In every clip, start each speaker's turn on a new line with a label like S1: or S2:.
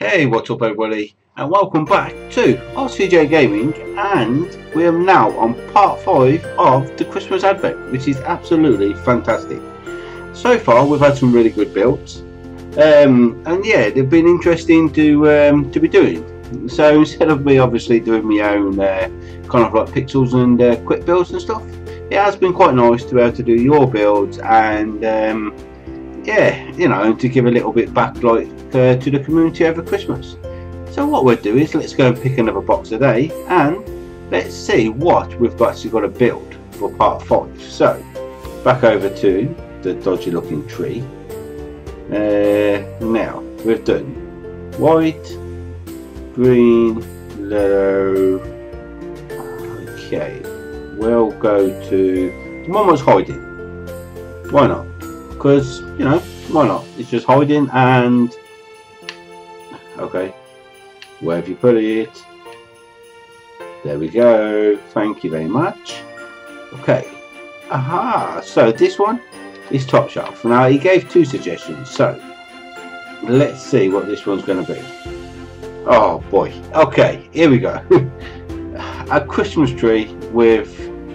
S1: Hey, what's up everybody, and welcome back to RCJ Gaming, and we are now on part 5 of the Christmas Advent, which is absolutely fantastic. So far we've had some really good builds, and yeah, they've been interesting to be doing. So instead of me obviously doing my own kind of like pixels and quick builds and stuff, it has been quite nice to be able to do your builds and yeah, you know, to give a little bit back like to the community over Christmas. So what we'll do is let's go and pick another box today and let's see what we've actually got to build for part 5. So back over to the dodgy looking tree. Now we've done white, green, yellow. Okay, we'll go to the one was hiding. Why not? Because, you know, why not? It's just hiding. And okay, where have you put it? There we go, thank you very much. Okay, aha, so this one is top shelf. Now he gave 2 suggestions, so let's see what this one's going to be. Oh boy, okay, here we go. A Christmas tree with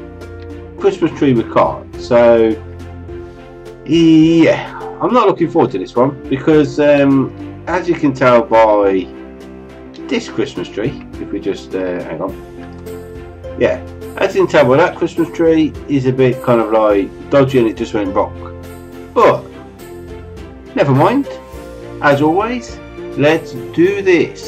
S1: cards. So yeah, I'm not looking forward to this one because as you can tell by this Christmas tree, if we just hang on, yeah, as you can tell by that Christmas tree is a bit kind of like dodgy and it just went wrong. But never mind, as always, let's do this.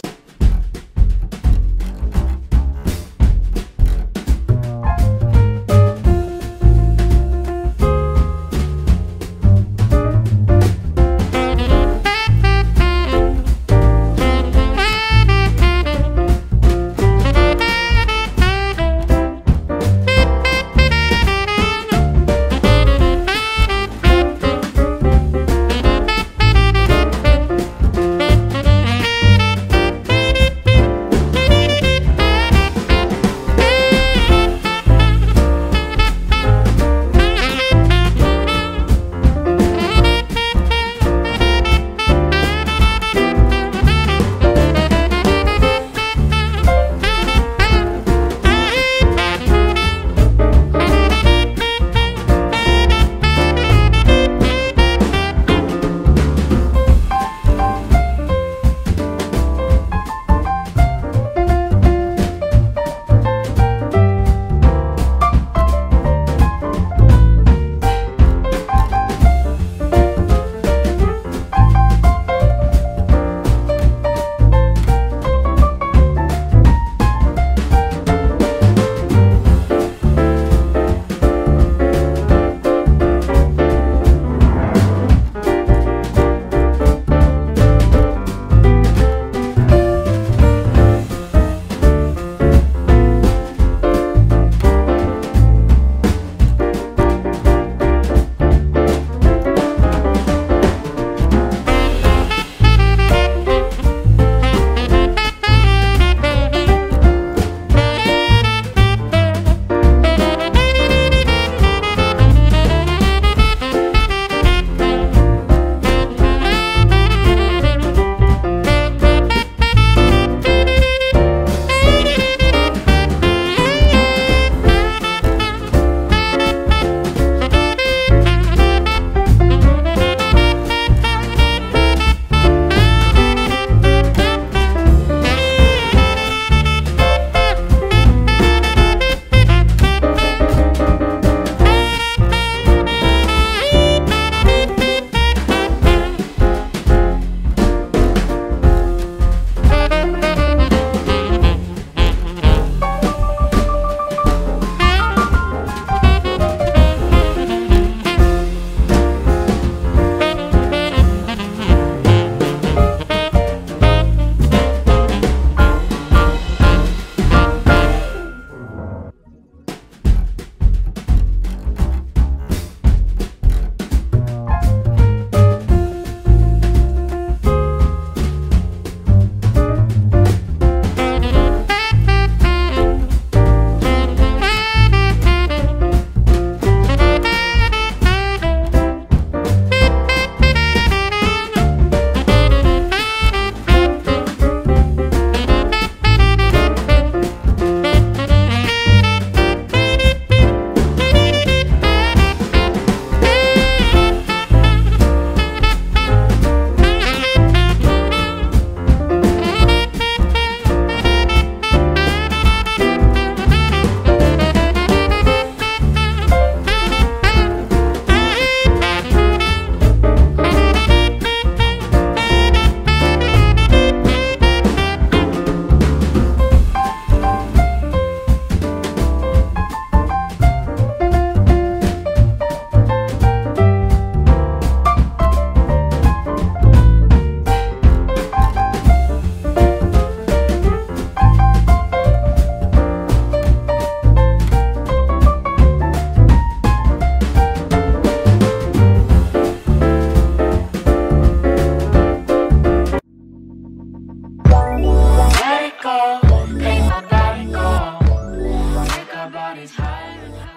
S2: rise higher and higher.